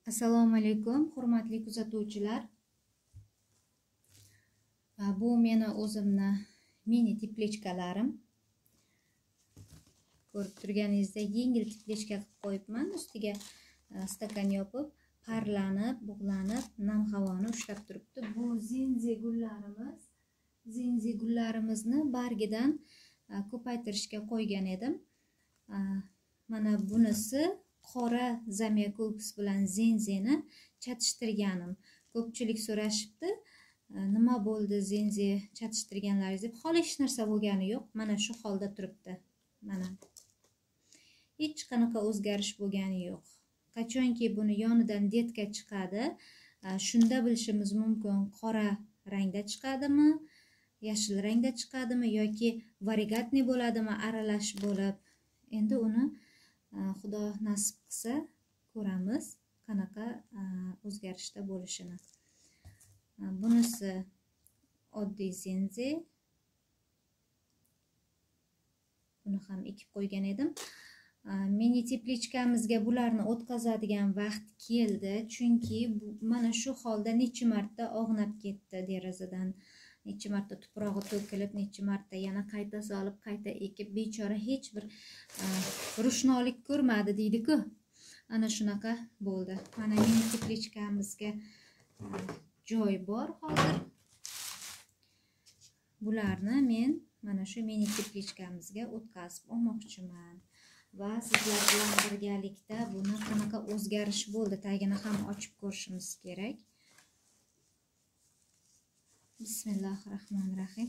Assalomu alaykum, hurmatli kuzatuvchilar. Bu meni o'zimni mini teplechkalarim. Ko'rib turganingizdek, yengil teplechka qilib qo'yibman. Ustiga stakan yopib, parlanib, bug'lanib, nam havoni ushlab turibdi. Bu zenze gullarimiz. Zenze gullarimizni bargidan ko'paytirishga qo'ygan edim. Mana bunisi qora zamyakulkis bilan zenzeni chatishtirganim. Ko'pchilik so'rashibdi, nima bo'ldi zenze chatishtirganlaringiz deb. Hali hech narsa bo'lgani yo'q. Mana shu holda turibdi. Mana. Hech qanaqa o'zgarish bo'lgani yo'q. Qachonki buni yonidan detka chiqadi, shunda bilishimiz mumkin, qora rangda chiqadimi, yashil rangda chiqadimi yoki variegatniy bo'ladimi, aralash bo'lib. Endi uni Xudo nasib qilsa ko'ramiz, qanaqa o'zgarishda bo'lishini. Bunisi oddiy zenze. Buni ham ekib qo'ygan edim. Mini teplechkamizga bularni o'tkazadigan vaqt keldi, chunki mana shu holda necha marta og'nab ketdi derazadan. Necha marta tuprog'i to'kilib, necha marta yana qayta solib, qayta ekib, bechora hech bir rushnolik ko'rmadi deydi-ku. Ana shunaqa bo'ldi. Mana mini teplechkamizga joy bor hozir. Bularni men mana shu mini teplechkamizga o'tkazib olmoqchiman. Va sizlar bilan birgalikda buni qanaqa o'zgarish bo'ldi, tagini ham ochib ko'rishimiz kerak. Bismillahirrohmanirrohim.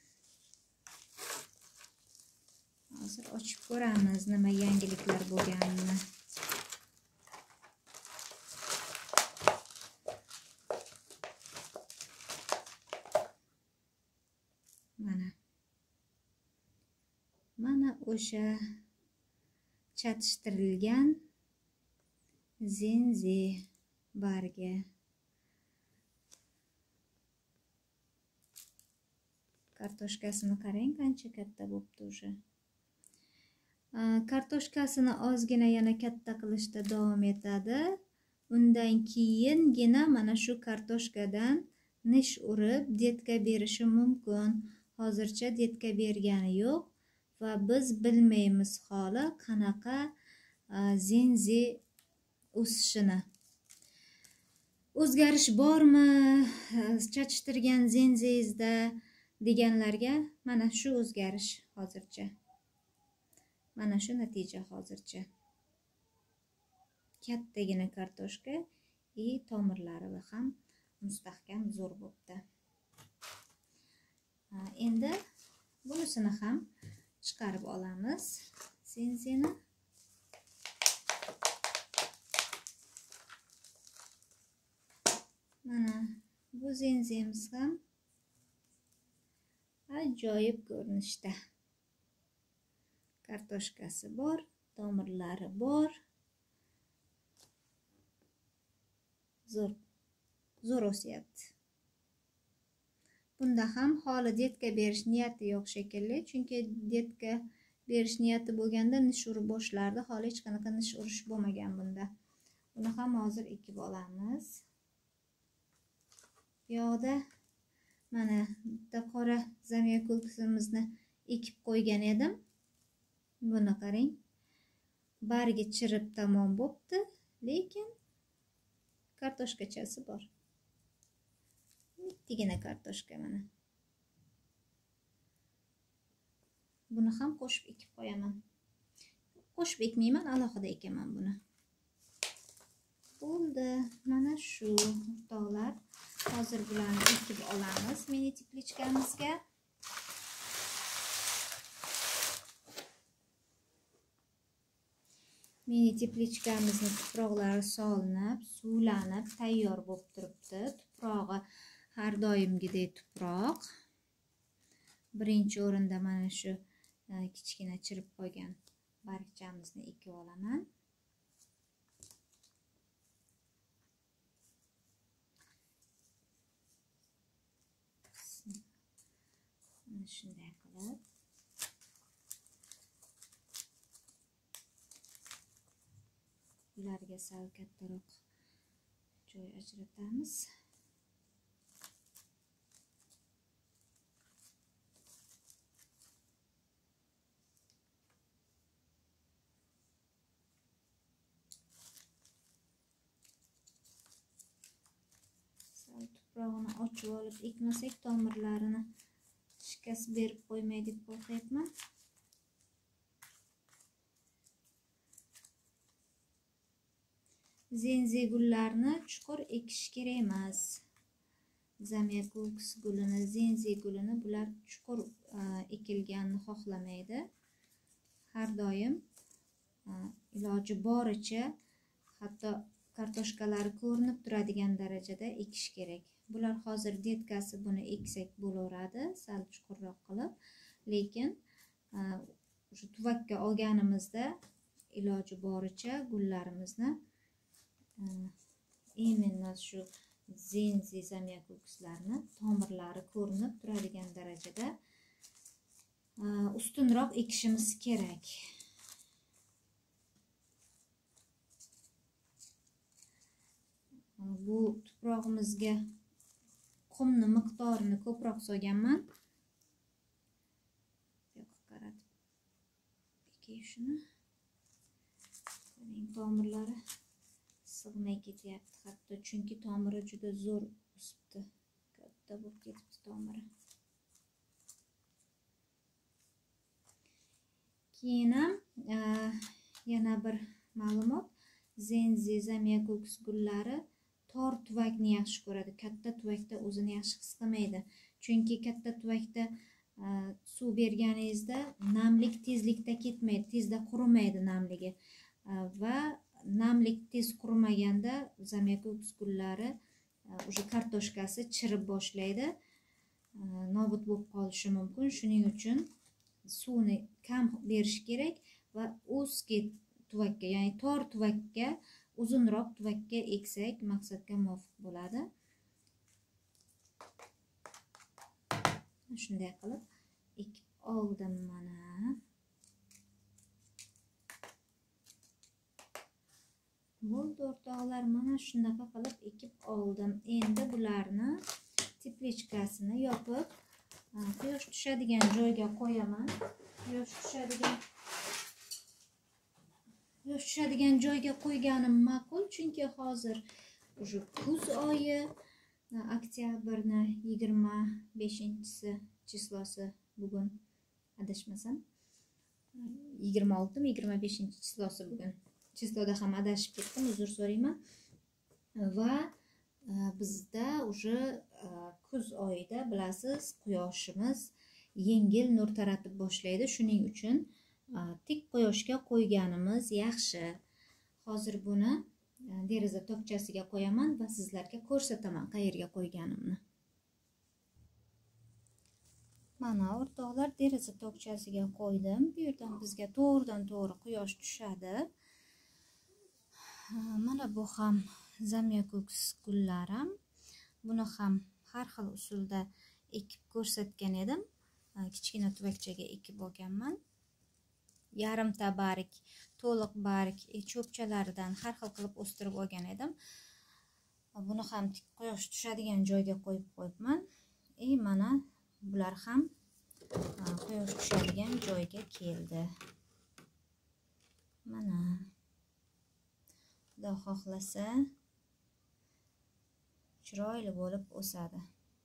Hozir ochib ko'ramiz nima yangiliklar bo'lganini. Mana o'sha chatishtirilgan zenze bargi. Kartoshkasini qarang, qancha katta bo'pti o'sha. Kartoshkasini ozgina yana katta qilishda davom etadi. Undan keyingina mana shu kartoshkadan nish urib detka berishi mumkin. Hozircha detka bergani yo'q va biz bilmaymiz holi qanaqa zenze o'sishini. O'zgarish bormi chatishtirgan zenzengizda deganlarga mana shu o'zgarish hozircha. Mana shu natija hozircha. Kattagina kartoshka tomirlari ham mustahkam zo'r bo'pti. Endi bunisini ham chiqarib olamiz. Zenzeni. Mana bu zenzemiz ham ajoyib ko'rinishda. Kartoshkasi bor, tomirlari bor. Zo'r o'syapti. Bunda ham holi detka berish niyati yo'q shekilli, chunki detka berish niyati bo'lganda nish urib boshlardi. Holi hech qanaqa nish urish bo'lmagan bunda. Buni ham hozir ekib olamiz. Bu yoqda mana bitta qora zamyakulkisimizni ekib qo'ygan edim. Buni qarang. Bargi chirib tamom bo'pti, lekin kartoshkachasi bor. Mittigina kartoshka mana. Buni ham qo'shib ekib qo'yaman. Qo'shib ekmayman, alohida ekaman buni. Bo'ldi. Mana shu o'rtoqlar. Hozir bularni ekib olamiz mini teplechkamizga. Mini teplechkamizni tuproqlari solinib, suvlanib, tayyor bo'lib turibdi. Tuprog'i har doimgidek tuproq. Birinchi o'rinda mana shu kichkina chirib qo'ygan bargchamizni ekib olaman. Shunday qilib ularga sal kattaroq joy ajratamiz. Tuprog'ini ochib olib ekmasak, tomirlarini shikast berib qo'ymay deb qo'rqyapman. Zenze gullarni chuqur ekish kerak emas. Zamyakoks gulini, zenze gulini bular chuqur ekilganini xohlamaydi. Har doim iloji boricha, hatto kartoshkalari ko'rinib turadigan darajada ekish kerak. Bular hozir detkasi, buni eksak bo'laveradi, sal chuqurroq qilib, lekin shu tuvakka olganimizda iloji boricha gullarimizni именно shu zenze zamyakokslarni tomirlari ko'rinib turadigan darajada ustunroq ekishimiz kerak. Bu tuprog'imizga qumni miqdorini ko'proq solganman. Bu yoqqa qaratib ekay shuni. Ko'ring, tomirlari sig'may ketyapti hatto, chunki tomiri juda zo'r o'sibdi. Katta bo'lib ketibdi tomiri. Keyin ham yana bir ma'lumot, zenze zamyakoks gullari tor tuvakni yaxshi ko'radi. Katta tuvakda o'zini yaxshi his qilmaydi. Chunki katta tuvakda suv berganingizda namlik tezlikda ketmaydi, tezda qurimaydi namligi. Va namlik tez qurimaganda zamyakoks gullari o'sha kartoshkasi chirib boshlaydi. Nobud bo'lib qolishi mumkin. Shuning uchun suvni kam berish kerak va o'zga tuvakka, ya'ni tor tuvakka, uzunroq tuvakka eksak maqsadga muvofiq bo'ladi. Shunday qilib ekib oldim mana. Bo'ldi o'rtoqlar, mana shunaqa qilib ekib oldim. Endi bularni teplechkasini yopib, quyosh tushadigan joyga qo'yaman. Quyosh tushadigan joyga qo'yganim ma'qul, chunki hozir o'sha kuz oyi, oktyabrni 25-chislosi bugun, adashmasam 26-25-chislosi bugun. Chisloda ham adashib ketdim, uzr so'rayman. Va bizda o'sha kuz oyida bilasiz, quyoshimiz yengil nur taratib boshlaydi. Shuning uchun tik quyoshga qo'yganimiz yaxshi. Hozir buni deraza tokchasiga qo'yaman va sizlarga ko'rsataman qayerga qo'yganimni. Mana o'rtoqlar, deraza tokchasiga qo'ydim. Bu yerdan bizga to'g'ridan-to'g'ri quyosh tushadi. Mana bu ham zamyakoks gullarim. Buni ham har xil usulda ekib ko'rsatgan edim. Kichkina tuvakchaga ekib olganman. Yarimta barik, to'liq barik cho'pchalaridan har xil qilib o'stirib olgan edim. Buni ham quyosh tushadigan joyga qo'yibman. Mana bular ham quyosh tushadigan joyga keldi. Mana Xudo xohlasa chiroyli bo'lib o'sadi.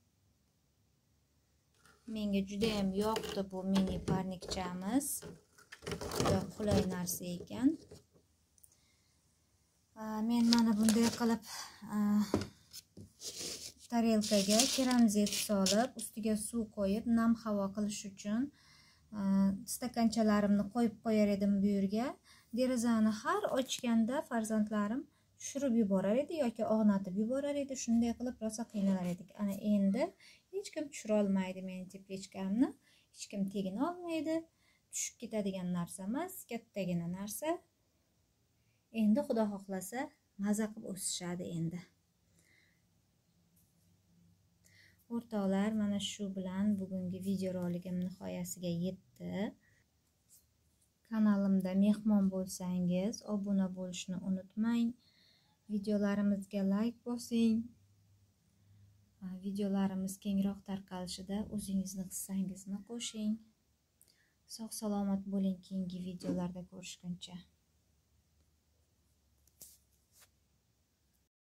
Menga juda ham yoqdi bu mini parnikchamiz. Juda qulay narsa ekan. Men mana bunday qilib tarelkaga keramzit solib, ustiga suv qo'yib, nam havo qilish uchun stakanchalarimni qo'yib qo'yar edim bu yerga. Derazani har ochganda farzandlarim tushirib yuborar edi yoki o'g'natib yuborar edi. Shunday qilib rosa qiynalar edik. Ana endi hech kim tushira olmaydi meni teplechkamni. Hech kim tegina olmaydi. Tushib ketadigan narsa emas, kattagina narsa. Endi Xudo xohlasa maza qilib o'sishadi endi. O'rtoqlar, mana shu bilan bugungi videoroligim nihoyasiga yetdi. Kanalimda mehmon bo'lsangiz, obuna bo'lishni unutmang. Videolarimizga like bosing. Videolarimiz kengroq tarqalishida o'zingizni hissangizni qo'shing. Sog' salomat bo'ling, keyingi videolarda ko'rishguncha.